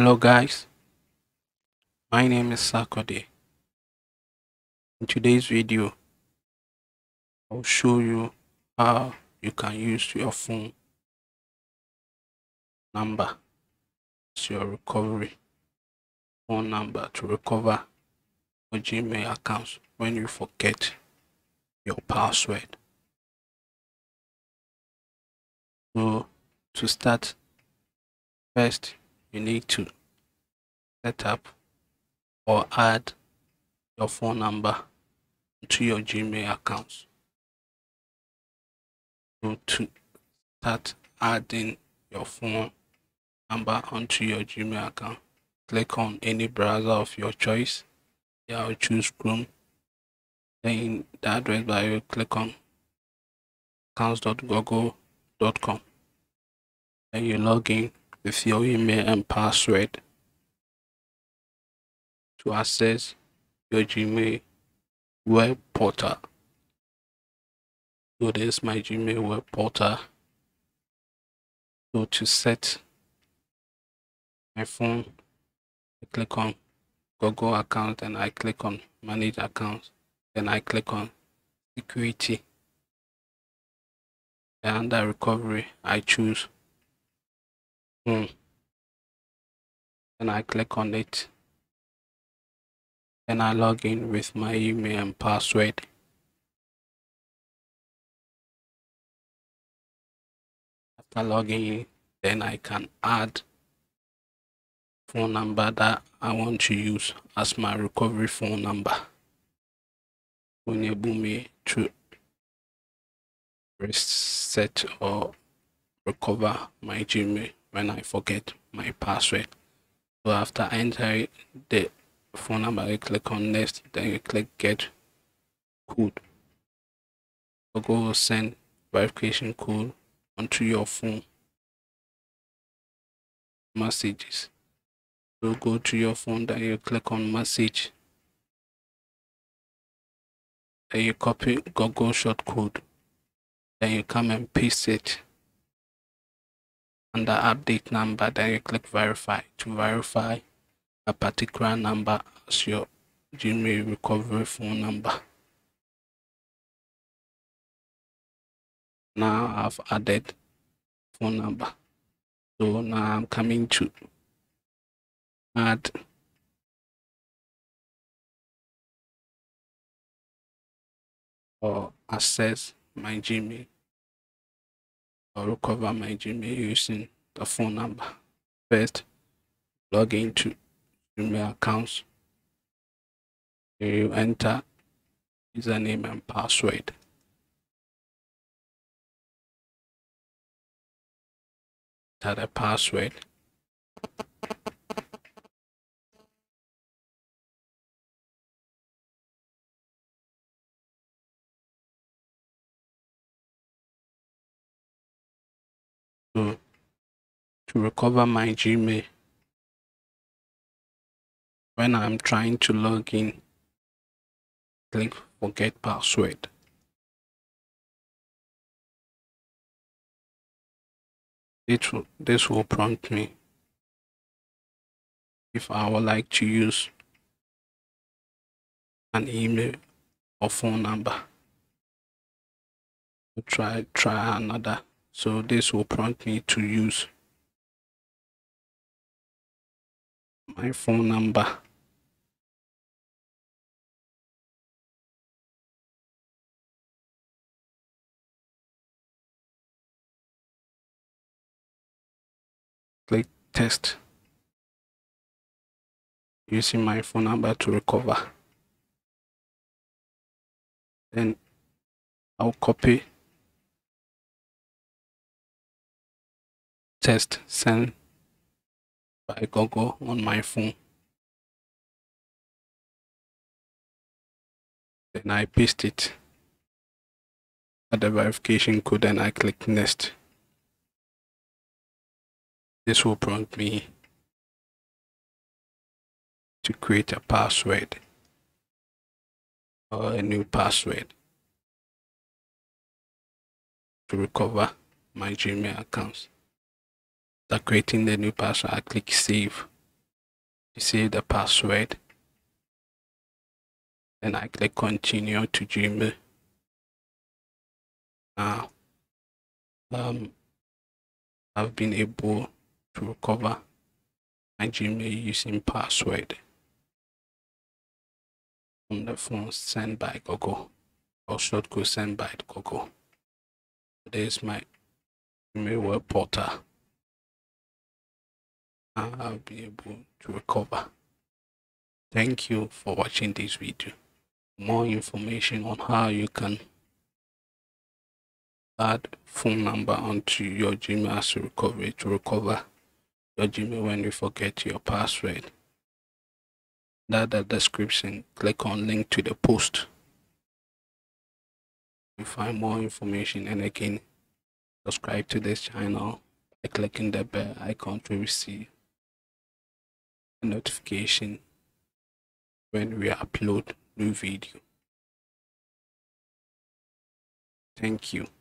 Hello guys, my name is Sakode. In today's video, I'll show you how you can use your phone number as your recovery phone number to recover your Gmail accounts when you forget your password. So to start, first you need to set up or add your phone number to your Gmail accounts. So to start adding your phone number onto your Gmail account, click on any browser of your choice. Yeah, I'll choose Chrome. Then in the address bar, you click on accounts.google.com. Then you log in with your email and password to access your Gmail web portal. So this is my Gmail web portal. So to set my phone, I click on Google account and I click on manage accounts. Then I click on security. And under recovery, I choose phone. Then I click on it. Then I log in with my email and password. After logging in, then I can add phone number that I want to use as my recovery phone number. Will enable me to reset or recover my Gmail when I forget my password. So after entering the phone number, you click on next, then you click get code. Google will send verification code onto your phone messages. So go to your phone, then you click on message. Then you copy Google shortcode. Then you come and paste it under update number. Then you click verify to verify a particular number as your Gmail recovery phone number. Now I've added phone number. So now I'm coming to add or access my Gmail or recover my Gmail using the phone number. First, log into Gmail accounts. You enter username and password. Enter the password. So to recover my Gmail, when I'm trying to log in, click forget password. This will prompt me if I would like to use an email or phone number. Try another. So this will prompt me to use my phone number. Click test. Using my phone number to recover. Then I'll copy test sent by Google on my phone. Then I paste it at the verification code and I click next. This will prompt me to create a password or a new password to recover my Gmail accounts. After creating the new password, I click save. save the password. Then I click continue to Gmail. Now I've been able to recover my Gmail using password on the phone sent by Google, or shortcode sent by Google. There's my Gmail web portal. I'll be able to recover. Thank you for watching this video. More information on how you can add phone number onto your Gmail as a recovery to recover your Gmail when you forget your password. That's the description. Click on link to the post. You find more information, and again, subscribe to this channel by clicking the bell icon to receive a notification when we upload new video. Thank you.